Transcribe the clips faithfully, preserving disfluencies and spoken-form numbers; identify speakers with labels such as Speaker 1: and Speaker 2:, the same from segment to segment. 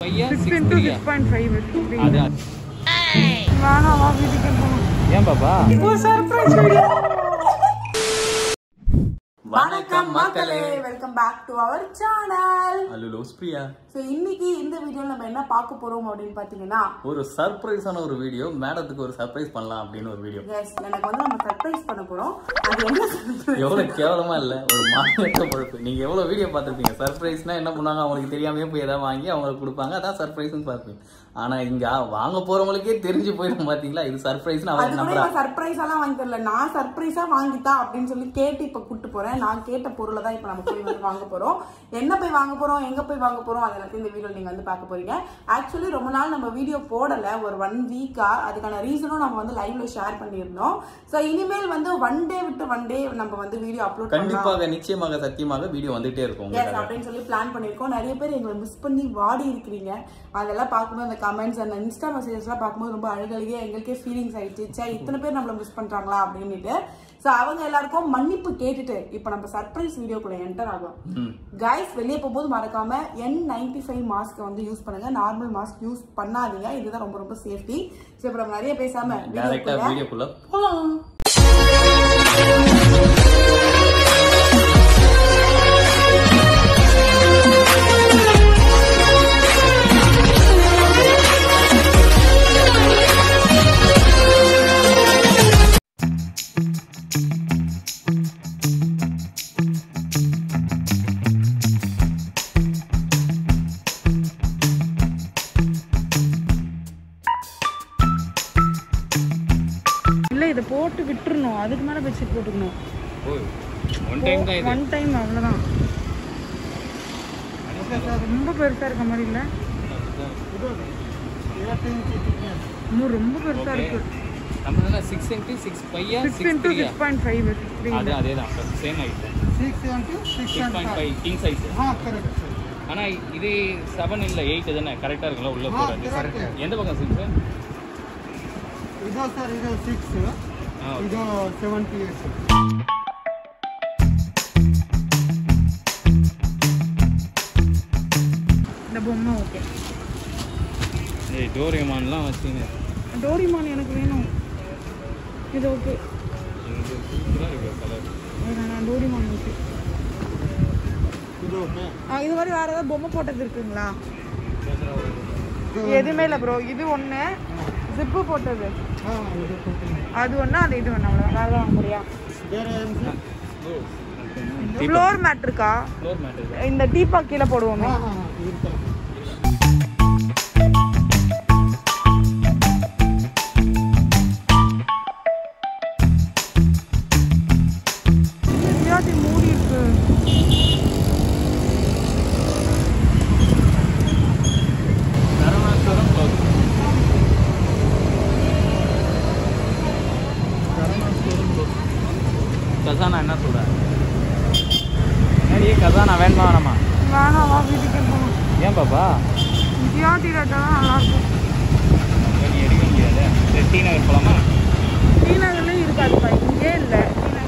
Speaker 1: six into six point five அது வானா வா வீட்டுக்கு போறோம். ஏன் பாப்பா ஒரு சர்ப்ரைஸ் வீடியோ. வணக்கம் மக்களே, welcome back to our channel.
Speaker 2: Hello லோஸ்பிரியா.
Speaker 1: சோ இன்னைக்கு இந்த வீடியோல நம்ம என்ன பார்க்க போறோம் அப்படினு பாத்தீங்கன்னா
Speaker 2: ஒரு சர்ப்ரைஸான ஒரு வீடியோ, மேடத்துக்கு ஒரு சர்ப்ரைஸ் பண்ணலாம் அப்படின ஒரு வீடியோ.
Speaker 1: எஸ், எனக்கு வந்து நம்ம சர்ப்ரைஸ் பண்ண போறோம். அது என்ன சர்ப்ரைஸ்?
Speaker 2: எவ்வளவு கேவலமா இல்ல, ஒரு மாநிலத்த பொறுப்பு. நீங்க எவ்வளவு வீடியோ பார்த்திருப்பீங்க. சர்ப்ரைஸ்னா என்ன பண்ணுவாங்க, அவங்களுக்கு தெரியாமயே போய் ஏதாவது வாங்கி அவங்களுக்கு கொடுப்பாங்க, அதான் சர்ப்ரைஸ்னு பார்ப்பீங்க. ஆனா இங்க வாங்க போறவங்களுக்கே தெரிஞ்சு போயிடும் பாத்தீங்களா, இது சர்ப்ரைஸ்னு அவங்க நம்புறாங்க.
Speaker 1: சர்ப்ரைஸ் எல்லாம் வாங்கி தரல, நான் சர்ப்ரைஸா வாங்கிட்டா அப்படின்னு சொல்லி கேட்டு இப்ப கூட்டு போறேன். நான் கேட்ட பொருளை தான் இப்ப நம்ம போய் வந்து வாங்க போறோம். என்ன போய் வாங்க போறோம், எங்க போய் வாங்க போறோம், அது எல்லாத்தையும் இந்த வீடியோ நீங்க வந்து பார்க்க போறீங்க. ஆக்சுவலி ரொம்ப நாள் நம்ம வீடியோ போடல, ஒரு ஒன் வீக்கா. அதுக்கான ரீசனும் நம்ம வந்து லைவ்ல ஷேர் பண்ணியிருந்தோம். சோ இனிமேல் வந்து ஒன் டே விட்டு ஒன் டே நம்ம வந்து வீடியோ அப்லோட் பண்ணலாம்.
Speaker 2: கண்டிப்பாக, நிச்சயமாக, சத்தியமாக வீடியோ வந்துட்டே இருக்கும்
Speaker 1: அப்படின்னு சொல்லி பிளான் பண்ணிருக்கோம். நிறைய பேர் எங்களை மிஸ் பண்ணி வாடி இருக்கிறீங்க. அதெல்லாம் பார்க்கும்போது அந்த கமெண்ட்ஸ் அந்த இன்ஸ்டா மெசேஜஸ் எல்லாம் பார்க்கும்போது ரொம்ப அழகழகே எங்களுக்கே ஃபீலிங்ஸ் ஆயிடுச்சு. இத்தனை பேர் நம்மள மிஸ் பண்றாங்களா அப்படின்னுட்டு. சோ அவங்க எல்லாருக்கும் மன்னிப்பு கேட்டுட்டு இப்ப நம்ம சர்ப்ரைஸ் வீடியோக்குள்ள என்டர் ஆகும். கைஸ், வெளியே போகும்போது மறக்காம என் நைன்டி ஃபைவ் மாஸ்க் வந்து யூஸ் பண்ணுங்க. நார்மல் மாஸ்க் யூஸ் பண்ணாதீங்க, இதுதான் ரொம்ப ரொம்ப சேஃப்டி. சோ இப்ப நம்ம நிறைய பேசாம
Speaker 2: வீடியோக்குள்ள போலாம்.
Speaker 1: இதை போட்டு விட்டுறணும், அதுக்கு மேல பெட்ஷீட் போட்டுக்கணும். ஒன் டைம் தான், ஒன் டைம் அவ்வளவுதான். ரொம்ப பெருசா இருக்க மாதிரி இல்ல, ரொம்ப பெருசா இருக்கு.
Speaker 2: நம்மள six into six பையா
Speaker 1: six into six point five
Speaker 2: அது அதேதான் same height. six into six point five king size. ஆ கரெக்ட். ஆனா இது seven இல்ல eight தானே, கரெக்ட்டா இருக்குல உள்ள போறது. எந்த பக்கம் six?
Speaker 3: இதோ சார், இது six, இது seventy-eight.
Speaker 1: இந்த பொம்மை ஓகே.
Speaker 2: ஏய் டோரேமான்லாம் வச்சிங்க.
Speaker 1: டோரேமான் எனக்கு வேணும். இது ஓகே.
Speaker 2: இது சூப்பரா இருக்கு கலர்.
Speaker 1: நான் டோரேமான் ஓகே.
Speaker 3: இது ஓகே.
Speaker 1: ஆ, இது மாதிரி வேற ஏதாவது பொம்மை போட்டது இருக்குங்களா? எதுவுமே இல்லை ப்ரோ. இது ஒன்று ஜிப்பு போட்டது, அது ஒன்று, அது இது ஒன்று. அவ்வளோ வேறு வாங்க முடியா? ஃப்ளோர் மேட் இருக்கா? இந்த டீப்பா கீழே போடுவோமே. மூடி இருக்கு.
Speaker 2: கசானா என்ன சொல்ற? என்னடி கசானா வேணுமா வேணாமா?
Speaker 1: வேணாம், வா வீட்டுக்கு போகணும்.
Speaker 2: ஏன் பாப்பா?
Speaker 1: ஜியாதி ரேட்டா தான் நல்லா இருக்கும்.
Speaker 2: நீ எடுக்க முடியாது. டி நகர் போலாமா?
Speaker 1: டி நகர்லேயும் இருக்காதுப்பா, இங்கே இல்லை.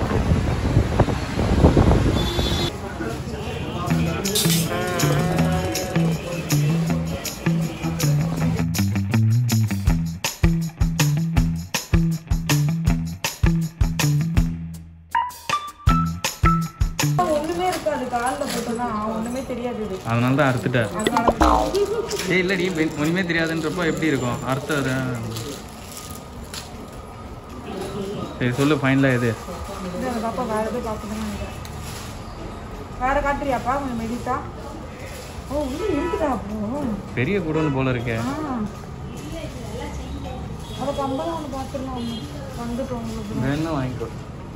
Speaker 2: அதனால தான் அறுத்துட்டேன். ஏய் இல்லடி, ஒன்றுமே தெரியாதுன்றப்போ எப்படி இருக்கும் அர்த்தம்? சரி சொல்லு, ஃபைனலாக எது?
Speaker 1: பாப்பா வேற எதுவும் பார்க்கணும்னு நினைக்கிறேன். வேற காட்டுறியாப்பா கொஞ்சம் மெடிட்டா? ஓ இன்னும் இருக்குதா? அப்போ
Speaker 2: பெரிய கூடன்னு போல இருக்கே.
Speaker 1: அதை கம்பளம் ஒன்று பார்த்துடலாம். ஒன்று வந்துட்டோம் உங்களுக்கு
Speaker 2: வேணா வாங்கிக்கோ.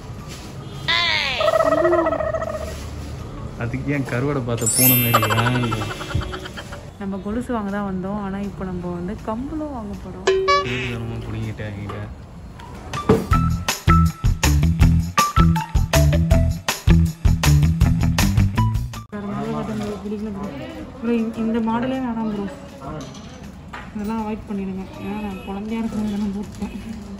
Speaker 2: அதுக்கு ஏன் கருவாடை பார்த்த பூனை மாரி?
Speaker 1: நம்ம கொலுசு வாங்க தான் வந்தோம், ஆனால் இப்போ நம்ம வந்து கம்பளம் வாங்க போகிறோம்.
Speaker 2: பிடிங்கிட்டேன்.
Speaker 1: இந்த மாடலே வேணாம் ப்ரோ, இதெல்லாம் அவாய்ட் பண்ணிடுங்க. ஏன்னா நான் குழந்தையா இருக்கும் இதெல்லாம் போட்டேன்.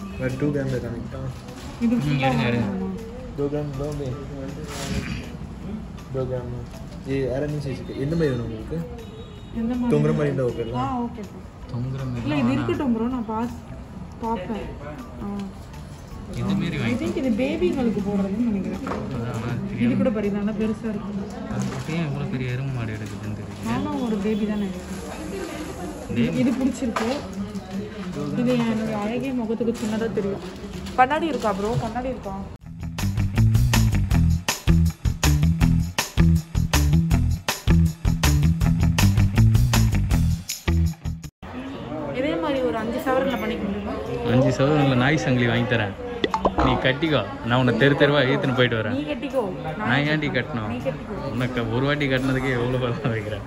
Speaker 1: இது
Speaker 3: दो ग्राम दोगे दो ग्राम ये आरा नहीं चाहिए कितना में दोगे உங்களுக்கு
Speaker 1: எந்த மாதிரி
Speaker 3: தொங்குற மாதிரி இருந்தா ஓகே
Speaker 1: ஆ ஓகே ப்ரோ.
Speaker 2: தொங்குற
Speaker 1: இல்ல
Speaker 2: மாதிரி
Speaker 1: இது இருக்கட்டும் ப்ரோ, நான் பாஸ் பாப்பேன். ஆ
Speaker 2: இந்த மாதிரி
Speaker 1: ஐ திங்க் இது பேபிங்களுக்கு போடுறதுன்னு நினைக்கிறேன். இது கூட பாரு, நல்லா பெருசா இருக்கு.
Speaker 2: ஏன் இவ்வளோ பெரிய எறும்பு மாடு எடுக்குதுன்னு தெரியும்.
Speaker 1: நானும் ஒரு பேபி தானே. இது பிடிச்சிருக்கு. இது என்னோட அழகிய முகத்துக்கு சின்னதா தெரியும். கண்ணாடி இருக்கா ப்ரோ? கண்ணாடி இருக்கா? இதே மாதிரி ஒரு அஞ்சு சவரன்ல பண்ணிக்க முடியுமா?
Speaker 2: அஞ்சு சவரன்ல நாய் சங்கிலி வாங்கி தரேன், நீ கட்டிக்கோ. நான் உன்னை தெரு தெருவா இழுத்துன்னு போயிட்டு வரேன்.
Speaker 1: நீ கட்டிக்கோ.
Speaker 2: நான் ஏன்டி கட்டணும்?
Speaker 1: நீ கட்டிக்கோ.
Speaker 2: உனக்கு ஒரு வாட்டி கட்டினதுக்கே எவ்வளோ பலம் வைக்கிறேன்.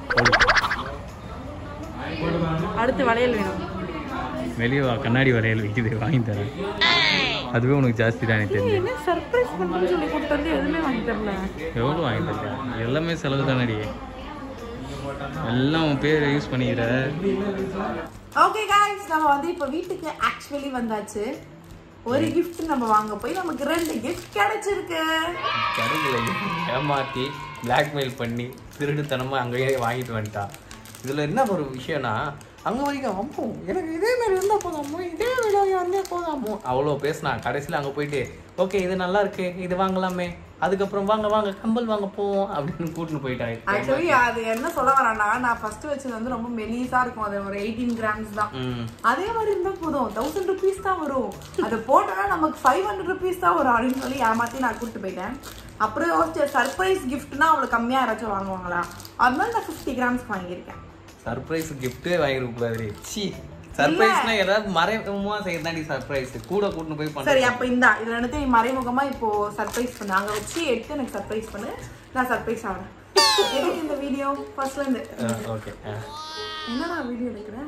Speaker 1: அடுத்து வளையல் வேணும்.
Speaker 2: வெளியே வா, கண்ணாடி வரையல் விற்கிது, வாங்கி தரேன். அதுவே உனக்கு ஜாஸ்தி தான் எனக்கு தெரிஞ்சு.
Speaker 1: என்ன சர்ப்ரைஸ் பண்ணுன்னு சொல்லி கூப்பிட்டு வந்து எதுவுமே வாங்கி தரல.
Speaker 2: எவ்வளோ வாங்கி தரேன்? எல்லாமே செலவு தானடி, எல்லாம் உன் பேரை யூஸ் பண்ணிக்கிற.
Speaker 1: ஓகே காய்ஸ், நம்ம வந்து இப்போ வீட்டுக்கு ஆக்சுவலி வந்தாச்சு. ஒரு கிஃப்ட் நம்ம வாங்க போய் நமக்கு ரெண்டு கிஃப்ட் கிடைச்சிருக்கு.
Speaker 2: கிடைக்கல, ஏமாற்றி பிளாக்மெயில் பண்ணி திருடுத்தனமாக அங்கேயே வாங்கிட்டு வந்துட்டா. இதில் என்ன ஒரு விஷயம்னா, அங்கே வரைக்கும் அம்மோ எனக்கு இதே மாதிரி இருந்தால் போதாமோ, இதே வீடியோ வந்தால் போதாமோ அவ்வளோ பேசினா. கடைசியில் அங்கே போயிட்டு ஓகே இது நல்லா இருக்கு, இது வாங்கலாமே, அதுக்கப்புறம் வாங்க வாங்க கம்பல் வாங்க போவோம் அப்படின்னு கூட்டின்னு போயிட்டாங்க.
Speaker 1: ஆக்சுவலி அது என்ன சொல்ல வரானா, நான் ஃபர்ஸ்ட் வச்சது வந்து ரொம்ப மெலிசா இருக்கும். அது ஒரு எயிட்டீன் கிராம்ஸ் தான். அதே மாதிரி இருந்தா போதும், தௌசண்ட் ருபீஸ் தான் வரும். அதை போட்டோன்னா நமக்கு ஃபைவ் ஹண்ட்ரட் ருபீஸ் தான் வரும் அப்படின்னு சொல்லி ஏமாத்தி நான் கூப்பிட்டு போயிட்டேன். அப்புறம் யோசிச்ச சர்ப்ரைஸ் கிஃப்ட்னா அவ்வளோ கம்மியா யாராச்சும் வாங்குவாங்களா, அதனால நான் ஃபிஃப்டி கிராம்ஸ்க்கு வாங்கியிருக்கேன்.
Speaker 2: சர்ப்ரைஸ் கிஃப்டே வாங்கிருக்க கூடாது. சி சர்ப்ரைஸ்னா ஏதாவது மறைமுகமா செய்யறதாண்டி சர்ப்ரைஸ். கூட கூட்டிட்டு போய் பண்ண.
Speaker 1: சரி, அப்ப இந்த இது ரெண்டுத்தையும் நீ மறைமுகமா இப்போ சர்ப்ரைஸ் பண்ணு. அங்க வச்சு எடுத்து எனக்கு சர்ப்ரைஸ் பண்ணு, நான் சர்ப்ரைஸ் ஆகிறேன். எதுக்கு இந்த வீடியோ ஃபர்ஸ்ட்ல இருந்து?
Speaker 2: ஓகே.
Speaker 1: என்னடா வீடியோ எடுக்கிறேன்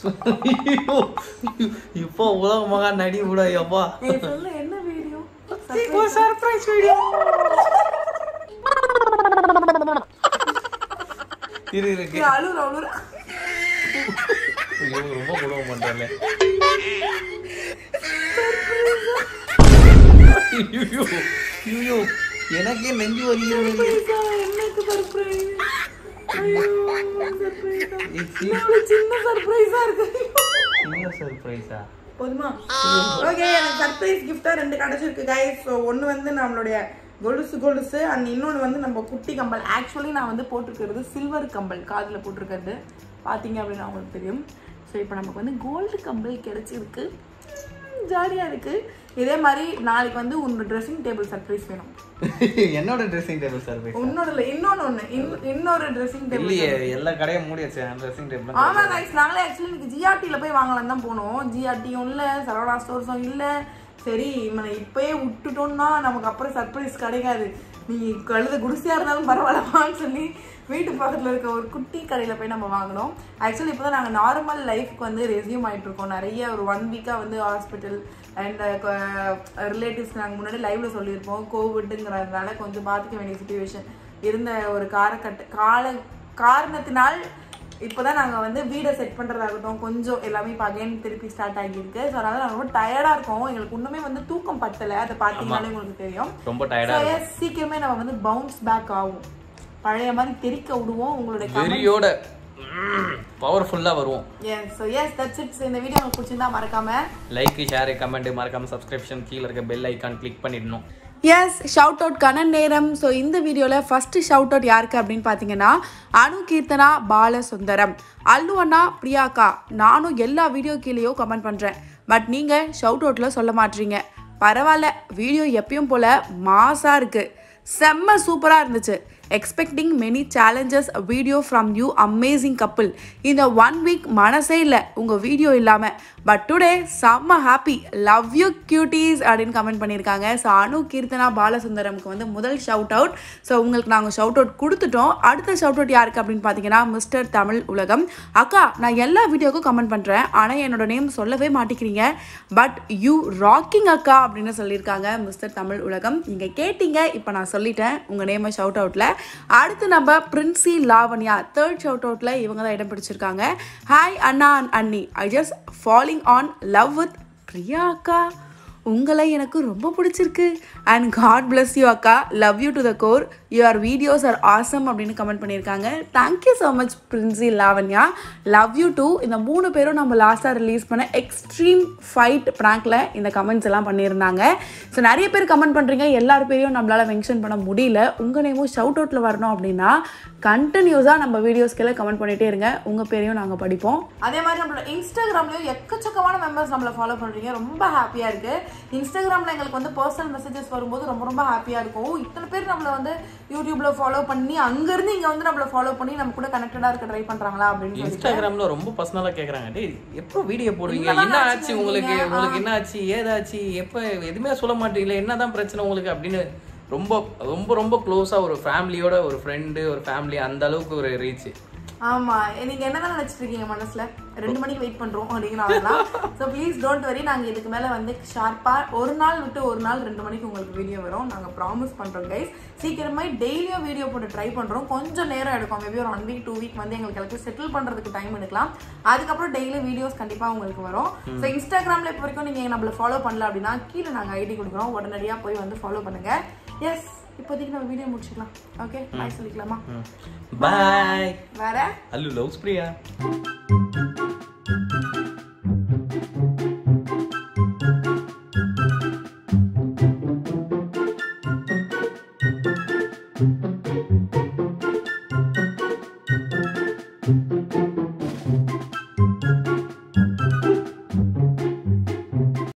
Speaker 2: இப்போ உலகமாக நடி விட எப்பா.
Speaker 1: ஏய் சொல்லு, என்ன வீடியோ?
Speaker 2: Surprise video. இரு இருக்கு.
Speaker 1: அழுற அழுற.
Speaker 2: ஐயோ ரொம்ப குடும்பம் பண்றல. ஐயோ ஐயோ எனக்கே நெஞ்சு வலிக்குது.
Speaker 1: என்னக்கு சர்ப்ரைஸ்? ஐயோ சர்ப்ரைஸ். சின்ன சர்ப்ரைஸா இருக்கு.
Speaker 2: என்ன சர்ப்ரைஸா?
Speaker 1: போதுமா? ஓகே, எனக்கு சர்ப்ரைஸ் கிஃப்டா ரெண்டு கிடைச்சிருக்கு गाइस. சோ ஒன்னு வந்து நம்மளுடைய கொலுசு கொலுசு அண்ட் இன்னொன்று வந்து நம்ம குட்டி கம்பல். ஆக்சுவலி நான் வந்து போட்டிருக்கிறது சில்வர் கம்பல், காதில் போட்டிருக்கிறது பார்த்தீங்க அப்படின்னா அவங்களுக்கு தெரியும். ஸோ இப்போ நமக்கு வந்து கோல்டு கம்பல் கிடைச்சிருக்கு, ஜாலியாக இருக்குது. இதே மாதிரி நாளைக்கு வந்து உன்னோட ட்ரெஸ்ஸிங் டேபிள் சர்ப்ரைஸ் வேணும்.
Speaker 2: என்னோட ட்ரெஸ்ஸிங் டேபிள் சர்ப்ரைஸ்?
Speaker 1: உன்னோட இல்லை, இன்னொன்று ஒன்று இன்னொரு ட்ரெஸ்ஸிங் டேபிள்.
Speaker 2: இல்லையே, எல்லா கடையும் மூடி வச்சு ட்ரெஸ்ஸிங் டேபிள்.
Speaker 1: ஆமாம் கைஸ், நாங்களே ஆக்சுவலி இன்னைக்கு ஜிஆர்டியில் போய் வாங்கலாம் தான் போனோம். ஜிஆர்டியும் இல்லை, சரவணா ஸ்டோர்ஸும் இல்லை. சரி இவனை இப்பயே விட்டுட்டோம்னா நமக்கு அப்புறம் சர்ப்ரைஸ் கிடைக்காது, நீ கழுத குடிசையா இருந்தாலும் பரவாயில்லமான்னு சொல்லி வீட்டு பக்கத்தில் இருக்க ஒரு குட்டி கடையில் போய் நம்ம வாங்கினோம். ஆக்சுவலி இப்போ தான் நாங்கள் நார்மல் லைஃப்க்கு வந்து ரெஸ்யூம் ஆகிட்டு இருக்கோம். நிறைய ஒரு ஒன் வீக்காக வந்து ஹாஸ்பிட்டல் அண்ட் ரிலேட்டிவ்ஸ் நாங்கள் முன்னாடி லைவ்ல சொல்லியிருப்போம். கோவிட்டுங்கிறதுனால கொஞ்சம் பாதிக்க வேண்டிய சுச்சுவேஷன் இருந்த ஒரு காலகட்ட கால காரணத்தினால் இப்போ தான் நாங்கள் வந்து வீடை செட் பண்ணுறதாகட்டும் கொஞ்சம் எல்லாமே இப்போ அகைன் திருப்பி ஸ்டார்ட் ஆகியிருக்கு. ஸோ அதனால நாங்கள் ரொம்ப டயர்டாக இருக்கோம். எங்களுக்கு இன்னுமே வந்து தூக்கம் பத்தலை, அதை பார்த்தீங்கன்னாலே உங்களுக்கு தெரியும்.
Speaker 2: ரொம்ப டயர்டாக
Speaker 1: சீக்கிரமே நம்ம வந்து பவுன்ஸ் பேக் ஆகும், பழைய மாதிரி தெரிக்க விடுவோம். உங்களுடைய
Speaker 2: வெறியோட பவர்ஃபுல்லா வருவோம்.
Speaker 1: Yes so yes that's it. இந்த வீடியோ உங்களுக்கு பிடிச்சிருந்தா மறக்காம
Speaker 2: லைக் ஷேர் கமெண்ட் மறக்காம சப்ஸ்கிரிப்ஷன் கீழே இருக்க பெல் ஐக்கான் கிளிக் பண்ணிடணும்.
Speaker 1: எஸ் ஷவுட் அவுட்கான நேரம். ஸோ இந்த வீடியோவில் ஃபஸ்ட்டு ஷவுட் அவுட் யாருக்கு அப்படின்னு பார்த்தீங்கன்னா அனு கீர்த்தனா பாலசுந்தரம், அல்லு அண்ணா, பிரியாக்கா. நானும் எல்லா வீடியோ கீழேயோ கமெண்ட் பண்ணுறேன், பட் நீங்கள் ஷவுட் அவுட்டில் சொல்ல மாட்டீங்க. பரவாயில்ல, வீடியோ எப்பயும் போல் மாசாக இருக்குது, செம்ம சூப்பராக இருந்துச்சு. Expecting many challenges video from you, amazing couple. இந்த ஒன் வீக் மனசே இல்லை உங்கள் வீடியோ இல்லாமல், பட் டுடே செம்ம ஹாப்பி, லவ் யூ கியூட்டீஸ் அப்படின்னு கமெண்ட் பண்ணியிருக்காங்க. ஸோ அனு கீர்த்தனா பாலசுந்தரமுக்கு வந்து முதல் ஷவுட் அவுட். ஸோ உங்களுக்கு நாங்கள் ஷவுட் அவுட் கொடுத்துட்டோம். அடுத்த ஷவுட் அவுட் யாருக்கு அப்படின்னு பார்த்தீங்கன்னா மிஸ்டர் தமிழ் உலகம். அக்கா, நான் எல்லா வீடியோக்கும் கமெண்ட் பண்ணுறேன், ஆனால் என்னோட நேம் சொல்லவே மாட்டேங்கிறீங்க, பட் யூ ராக்கிங் அக்கா அப்படின்னு சொல்லியிருக்காங்க மிஸ்டர் தமிழ் உலகம். நீங்கள் கேட்டீங்க, இப்போ நான் சொல்லிட்டேன் உங்கள் நேமை ஷவுட் அவுட்டில். அடுத்து நம்ம பிரின்சி லாவண்யா தேர்ட் ஷவுட் அவுட்ல இவங்க தான் இடம் பிடிச்சிருக்காங்க. ஹாய் அண்ணா அண்ட் அண்ணி, I just falling on love with Priya அக்கா, உங்களை எனக்கு ரொம்ப பிடிச்சிருக்கு அண்ட் காட் பிளஸ் யூ அக்கா, love you to the core, your videos are awesome அப்படின்னு கமெண்ட் பண்ணியிருக்காங்க. Thank you so much Princy Lavanya, love you too. இந்த மூணு பேரும் நம்ம லாஸ்ட்டாக ரிலீஸ் பண்ண எக்ஸ்ட்ரீம் ஃபைட் ப்ராங்க்ல இந்த கமெண்ட்ஸ் எல்லாம் பண்ணியிருந்தாங்க. ஸோ நிறைய பேர் கமெண்ட் பண்ணுறீங்க, எல்லார் பேரையும் நம்மளால் மென்ஷன் பண்ண முடியல. உங்கள் நேமும் ஷவுட் அவுட்டில் வரணும் அப்படின்னா கண்டினியூஸாக நம்ம வீடியோஸ்க்கெல்லாம் கமெண்ட் பண்ணிகிட்டே இருங்க, உங்கள் பேரையும் நாங்கள் படிப்போம். அதே மாதிரி நம்மளோட இன்ஸ்டாகிராம்லேயும் எக்கச்சக்கமான மெம்பர்ஸ் நம்மளை ஃபாலோ பண்ணுறீங்க, ரொம்ப ஹாப்பியாக இருக்குது. இன்ஸ்டாகிராமில் எங்களுக்கு வந்து பர்சனல் மெசேஜஸ் வரும்போது ரொம்ப ரொம்ப ஹாப்பியாக இருக்கும். இத்தனை பேர் நம்மளை வந்து யூடியூப்பில் ஃபாலோ பண்ணி அங்கேருந்து இங்கே வந்து நம்மளை ஃபாலோ பண்ணி நம்ம கூட கனெக்டடாக இருக்க ட்ரை பண்ணுறாங்களா அப்படின்னு
Speaker 2: இன்ஸ்டாகிராம்ல ரொம்ப பர்சனலாக கேட்குறாங்க, டே எப்போ வீடியோ போடுவீங்க, என்ன ஆச்சு உங்களுக்கு, உங்களுக்கு என்ன ஆச்சு ஏதாச்சு, எப்போ எதுவுமே சொல்ல மாட்டீங்களே, என்னதான் பிரச்சனை உங்களுக்கு அப்படின்னு ரொம்ப ரொம்ப ரொம்ப க்ளோஸாக ஒரு ஃபேமிலியோட ஒரு ஃப்ரெண்டு ஒரு ஃபேமிலி அந்த அளவுக்கு ஒரு ரீச்.
Speaker 1: ஆமா, நீங்க என்னதான் நினைச்சிட்டு இருக்கீங்க மனசுல, ரெண்டு மணிக்கு வெயிட் பண்றோம் அப்படிங்கிறாங்களா? ஸோ ப்ளீஸ் டோன்ட் வரி, நாங்க இதுக்கு மேல வந்து ஷார்ப்பா ஒரு நாள் விட்டு ஒரு நாள் ரெண்டு மணிக்கு உங்களுக்கு வீடியோ வரும், நாங்க ப்ராமிஸ் பண்றோம் கைஸ். சீக்கிரமா டெய்லியும் வீடியோ போட்டு ட்ரை பண்றோம், கொஞ்சம் நேரம் எடுக்கும், மேபி ஒரு ஒன் வீக் டூ வீக் வந்து எங்களுக்கு எல்லாத்தையும் செட்டில் பண்றதுக்கு டைம் எடுக்கலாம். அதுக்கப்புறம் டெய்லி வீடியோஸ் கண்டிப்பா உங்களுக்கு வரும். ஸோ இன்ஸ்டாகிராம்ல இப்போ வரைக்கும் நீங்க நம்மள ஃபாலோ பண்ணல அப்படின்னா கீழே நாங்க ஐடி கொடுக்குறோம், உடனடியா போய் வந்து ஃபாலோ பண்ணுங்க. எஸ், இப்போதைக்கு நம்ம வீடியோ முடிச்சுக்கலாம். ஓகே, பாய் சொல்லிக்கலாமா?
Speaker 2: பாய்.
Speaker 1: வேற
Speaker 2: அல்லு லவ்ஸ் பிரியா.
Speaker 3: Thank you.